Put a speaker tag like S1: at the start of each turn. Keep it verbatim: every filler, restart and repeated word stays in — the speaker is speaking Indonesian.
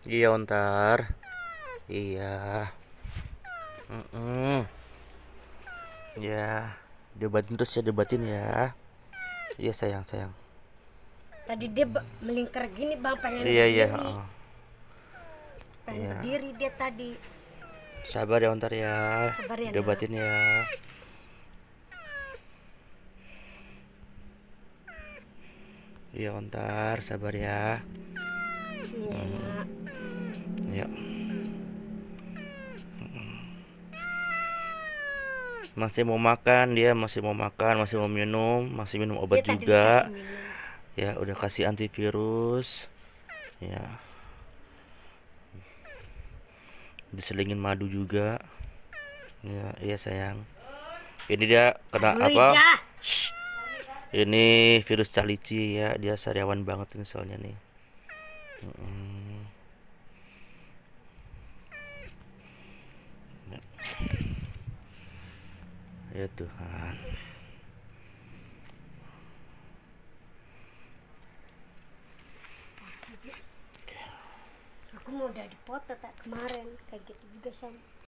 S1: Iya ontar. Iya. Mm-mm. Ya, debatin terus ya, debatin ya. Iya sayang sayang.
S2: Tadi dia melingkar gini bang, pengen
S1: Iya iya.
S2: berdiri,
S1: Oh.
S2: pengen
S1: Iya.
S2: berdiri dia tadi.
S1: Sabar ya ontar ya.
S2: Sabar ya nak.
S1: Debatin ya. Iya ontar, sabar ya.
S2: Iya nak.
S1: Ya. Masih mau makan dia, masih mau makan, masih mau minum, masih minum obat
S2: Dia tadi dikasih
S1: juga.
S2: minum.
S1: Ya, udah kasih antivirus. Ya, diselingin madu juga. Ya, iya sayang. Ini dia kena
S2: Dulu
S1: apa?
S2: Ija.
S1: Shh. Ini virus calici ya, dia sariawan banget ini soalnya nih. Mm-mm. Ya Tuhan.
S2: Aku mau udah dipoto tak kemarin kayak gitu juga sama.